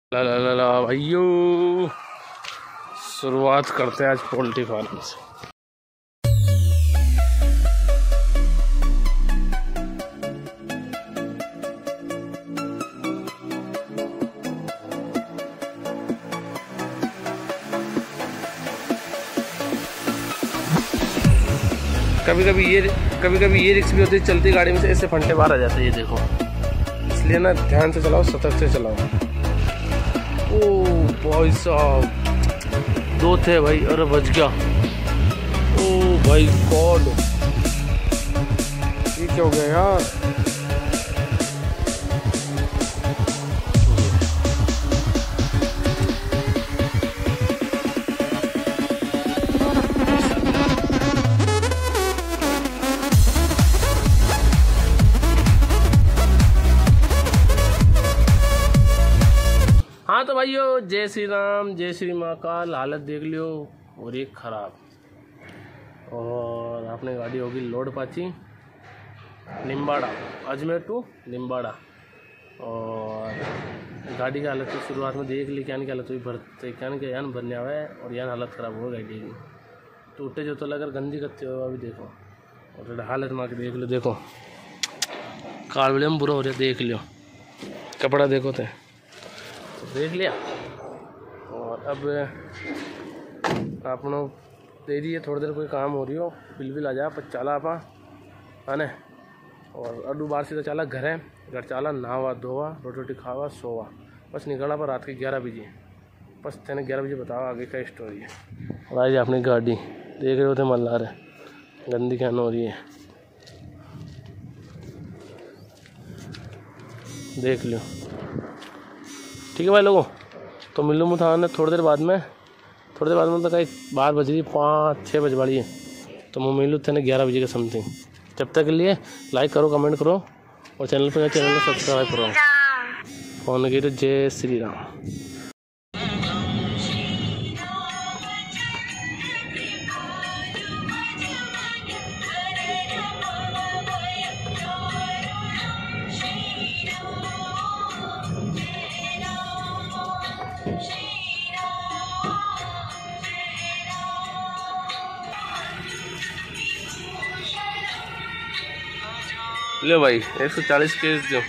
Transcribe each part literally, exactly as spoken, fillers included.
ला ला ला ला भाइयों, शुरुआत करते हैं आज पोल्ट्री फार्म से। कभी कभी ये कभी कभी ये रिक्स भी होती है, चलती गाड़ी में से ऐसे फंटे बाहर आ जाते हैं, ये देखो। इसलिए ना ध्यान से चलाओ, सतर्क से चलाओ। ओ भाई साहब, दो थे भाई, अरे बच गया। ओ भाई गॉड, ये क्या हो गया यार। हाँ तो भाइयों, जय श्री राम, जय श्री महाकाल। हालत देख लियो और एक ख़राब। और आपने गाड़ी होगी लोड पाची निम्बाड़ा, अजमेर टू निम्बाड़ा। और गाड़ी की हालत तो शुरुआत में देख ली, क्या नहीं क्या हालत हुई, भरते क्या नहीं क्या यान भरने आवा है और यान हालत ख़राब हो गाड़ी की। टूटे जो तो लगर गंदी करते हो अभी देखो। और हालत माँ के देख लो, देखो कार में बुरा हो रहा, देख लियो। कपड़ा देखो थे तो देख लिया। और अब आपनो दे दिए थोड़ी देर, कोई काम हो रही हो बिल बिल आ जा पर चाला आपा है ना। और अड्डू बार सीधा चाला घर है, घर चाला नहावा धोवा, रोटी रोटी खावा सोवा, बस निकला पर रात के ग्यारह बजे। बस तेने ग्यारह बजे बताओ आगे का स्टोरी है। और आज अपनी गाड़ी देख रहे होते मल्ला रहे, गंदी क्या हो रही है देख लो। ठीक है भाई लोगों, तो मिलूँ मुझे थोड़ी देर बाद में, थोड़ी देर बाद में तो कहीं बारह बज रही, पाँच छः बज वाली है, तो मैं मिलूँ थे ग्यारह बजे के समथिंग। जब तक के लिए लाइक करो, कमेंट करो और चैनल पर चैनल को सब्सक्राइब करो। फोन की तो जय श्री राम। लो भाई एक सौ चालीस केस दो।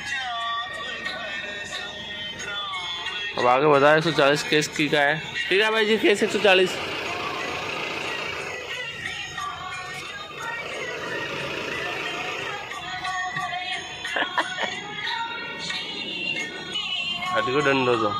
अब आगे बताया एक सौ चालीस केस की का है। ठीक है भाई जी, केस एक सौ चालीस। हटी को डंडो दो।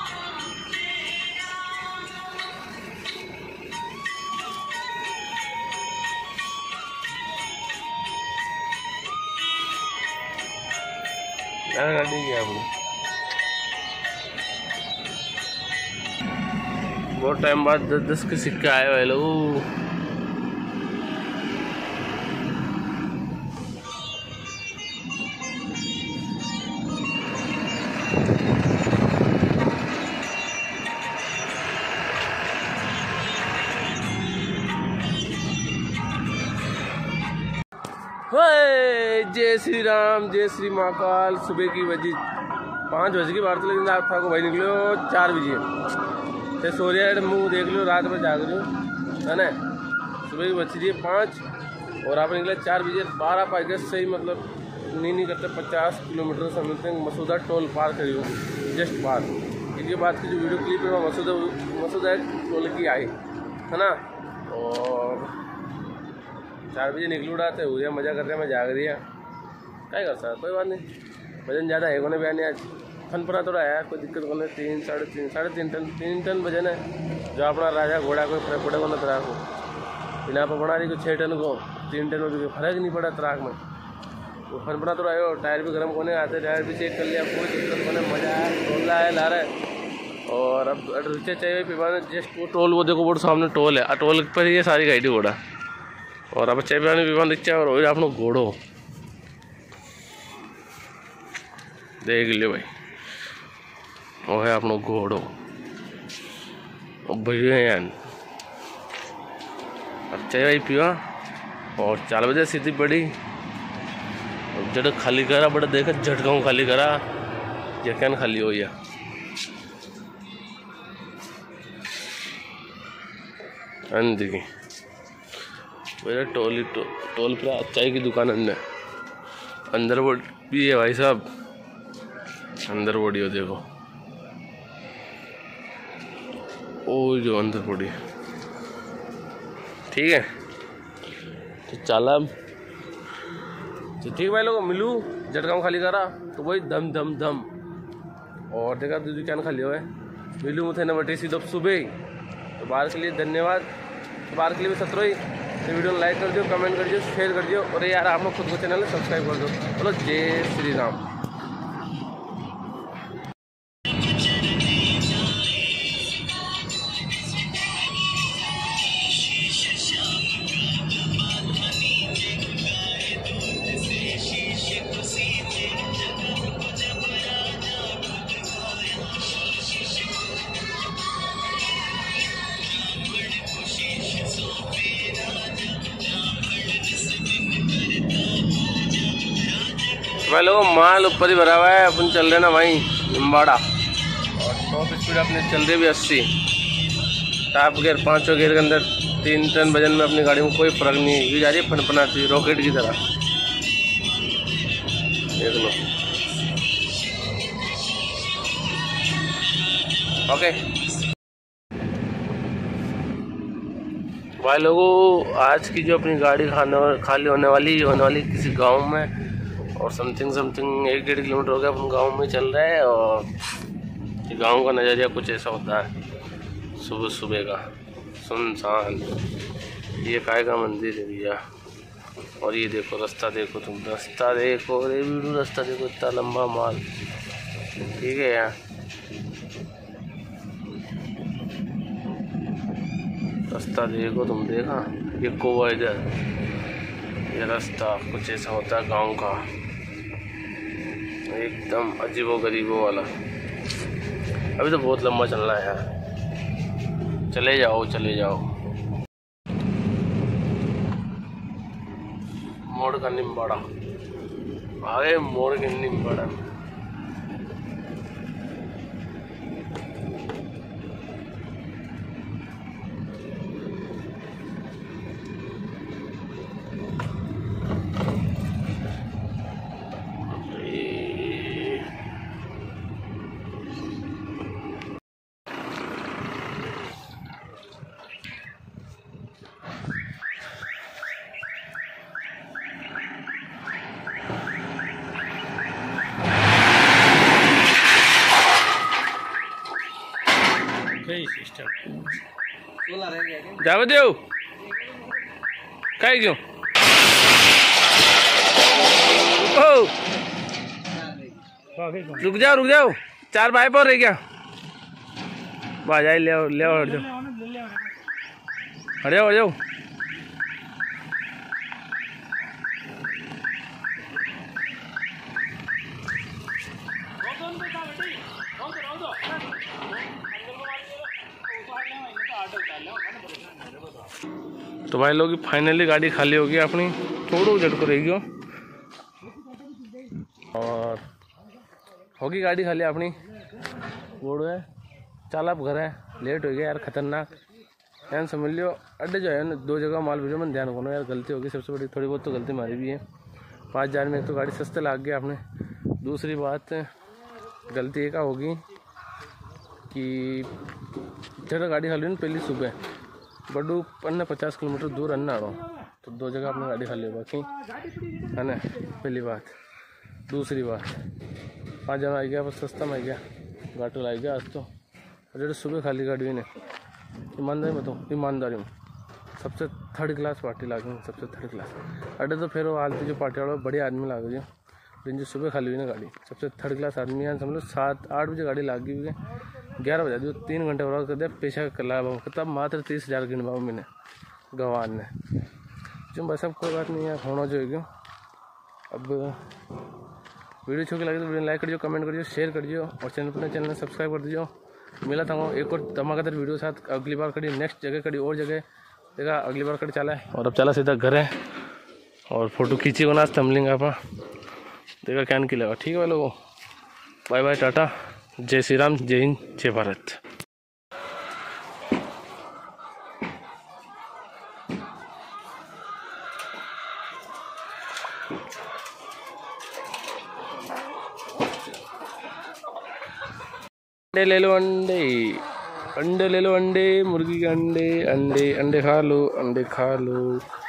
गाड़ी गया अपनी बहुत टाइम बाद दस दस के सिक्के आए हुए लोग। जय श्री राम, जय श्री महाकाल। सुबह की बजी पाँच बजे की बात, लेकिन आप था को भाई निकलो चार बजे तो सो रहा मुँह देख लो, रात में जाग रही हूँ है ना। सुबह की बची रही है पाँच और आप निकले चार बजे। बारह पाँच गए सही, मतलब नहीं नहीं करते पचास किलोमीटर समथिंग मसूदा टोल पार करी हो, जस्ट पार। इसके बाद की जो वीडियो क्लिप है वो मसूदा मसूदा टोल की आई है ना। और चार बजे निकल उड़ाते हुए मज़ा कर रहे हैं, मैं जाग रही है, क्या कर सकता, कोई बात नहीं। वजन ज़्यादा है कोने बयान आज फन पना थोड़ा है, कोई दिक्कत को नहीं। तीन साढ़े तीन साढ़े तीन टन तीन टन वजन है, जो अपना राजा घोड़ा कोई फर्क पड़ेगा ना तराक को। बिना पर बना रही को छः टन को तीन टन में भी फर्क नहीं पड़ा तराक में। वो फन पना थोड़ा है, टायर भी गर्म होने आते, टायर भी चेक कर लिया, कोई दिक्कत को नहीं, मज़ा आया, टोल है ला रहा है। और अब रिचार्ज चाहिए पिवाने, जस्ट वो टोल वो देखो, वो सामने टोल है, टोल पर ही है सारी गाड़ी घोड़ा। और अब चाय पिवाने विमान दिखा और वही आपनो घोड़ो देख लियो भाई, वो है अपनो घोड़ो भैया यान। अब चाय भाई पिवा और चार बजे सीधी पड़ी, जड़ खाली करा बड़ा देखा झटकाऊँ खाली करा, जकन खाली हो गया। हाँ जी मेरा टोल टो, टोल पर चाय की दुकान अंदर अंदर बोर्ड भी है भाई साहब, अंदर बोर्ड हो देखो, ओ जो अंदर बोर्ड ठीक है। तो चला तो ठीक भाई लोग मिलूँ झटकाम खाली करा तो वही दम दम दम और देखा दूसरी क्या खाली हुआ है मिलूँ मुझे न बटे सीधो सुबह। तो बाहर के लिए धन्यवाद, तो बाहर के लिए भी सत्रह ही तो वीडियो लाइक कर दो, कमेंट कर दो, शेयर कर दो और यार आप लोग खुद को चैनल सब्सक्राइब कर दो। बोलो जय श्री राम। भाई लोगों माल ऊपर ही भरा हुआ है, अपन चल रहे ना भाई निम्बाड़ा और टॉप स्पीड अपने चल रही भी अस्सी, टॉप गियर पाँचों गियर के अंदर तीन टन वजन में अपनी गाड़ी में कोई फर्क नहीं हुई जा रही है, फनफनाती रॉकेट की तरह देख लो। ओके भाई लोगों आज की जो अपनी गाड़ी खाने खाली होने वाली होने वाली किसी गाँव में और समथिंग समथिंग एक डेढ़ किलोमीटर हो गया अपन गाँव में चल रहा है। और गाँव का नज़रिया कुछ ऐसा होता है सुबह सुबह का सुनसान, ये काय का मंदिर है भैया और ये देखो रास्ता देखो तुम, रास्ता देखो रे वीडियो, रास्ता देखो इतना लंबा माल, ठीक है यार रास्ता देखो तुम, देखा ये कोवा इधर, ये रास्ता कुछ ऐसा होता है गाँव का एकदम अजीबो गरीबों वाला। अभी तो बहुत लंबा चलना है यार, चले जाओ चले जाओ। मोड़ का निम्बाड़ा आगे, मोड़ के निम्बाड़ा जावे देव कहीं क्यों ओ रुक जाओ रुक जाओ, चार भाई पर रह गया बाजाई ले आओ ले आओ, हट जाओ हट जाओ हट जाओ। तो भाई लोग फाइनली गाड़ी खाली होगी अपनी, थोड़ा झटको रहेगी और होगी गाड़ी खाली अपनी। बोर्ड है चाल आप घर है, लेट हो गया यार खतरनाक यार, समझ लियो अड्डे जो है ना दो जगह माल भेजो मन ध्यान करो यार, गलती होगी सबसे बड़ी, थोड़ी बहुत तो गलती हमारी भी है। पाँच हज़ार में एक तो गाड़ी सस्ते लाग गया आपने, दूसरी बात गलती एक होगी कि जगह गाड़ी खाली ना पहली सुबह बड़ू अन्ना पचास किलोमीटर दूर अन्ना आड़ो तो दो जगह अपनी गाड़ी खाली होगा कि है ना, पहली बात। दूसरी बात पाँच जन आ गया बस सस्ता में आ गया गाटो ला गया आज तो, जो सुबह खाली गाड़ी हुई ने ईमानदारी में तो ईमानदारी में सबसे थर्ड क्लास पार्टी लागे, सबसे थर्ड क्लास अड्डे तो फिर वो आलती जो पार्टी वाला बड़े आदमी लागे जो दिन जो सुबह खाली हुई ना गाड़ी सबसे थर्ड क्लास आदमी है, समझ लो सात आठ बजे गाड़ी लागी हुई है, ग्यारह बजा दी तीन घंटे और कर दिया पेशा कर लाया बाबू, तब मात्र तीस हज़ार गिन बाबू मैंने गवान ने जो बस अब कोई बात नहीं है होना जो है। अब वीडियो अच्छी लगे तो वीडियो लाइक कर दियो, कमेंट कर दियो, शेयर कर दियो और चैनल पर चैनल सब्सक्राइब कर दीजिए। मिला था एक और धमाकेदार वीडियो के साथ, अगली बार कड़ी नेक्स्ट जगह कड़ी और जगह देखा, अगली बार कड़ी चला है और अब चला सीधा घर है और फोटो खींची को ना थंबनेल आप देखा क्या नहीं लगा। ठीक है भाई लोगों, बाय बाय टाटा, जय श्री राम, जय हिंद, जय भारत। अंडे ले लो, अंडे अंडे ले लो, अंडे मुर्गी के अंडे, अंडे अंडे खा लो, अंडे खा लो।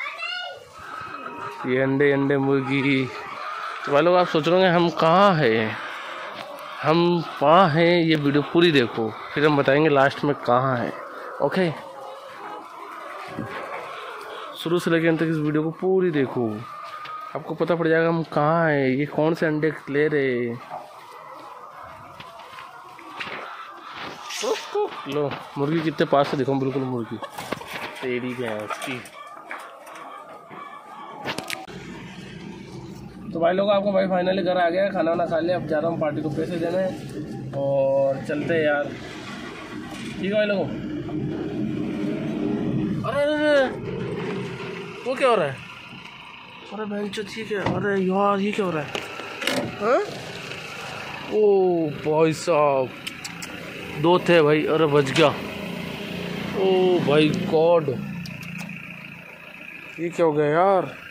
ये अंडे अंडे मुर्गी। तो भाई लोग आप सोच रहे होंगे हम कहाँ हैं, हम कहाँ हैं, ये वीडियो पूरी देखो फिर हम बताएंगे लास्ट में कहाँ हैं। ओके, शुरू से लेकर अंत तक इस वीडियो को पूरी देखो, आपको पता पड़ जाएगा हम कहाँ हैं, ये कौन से अंडे ले रहे। लो मुर्गी कितने पास से देखो, बिल्कुल मुर्गी तेरी भैंस की। तो भाई लोग आपको भाई फाइनली घर आ गया, खाना वाना खा लिया, अब जा रहा हूँ पार्टी को पैसे देने और चलते हैं यार। ठीक है भाई लोगों। अरे अरे वो क्या हो रहा है, अरे बहन चो ठीक है, अरे यार ये क्या हो रहा है। हाँ ओ भाई साहब दो थे भाई, अरे बच गया। ओ भाई गॉड ये क्या हो गया यार।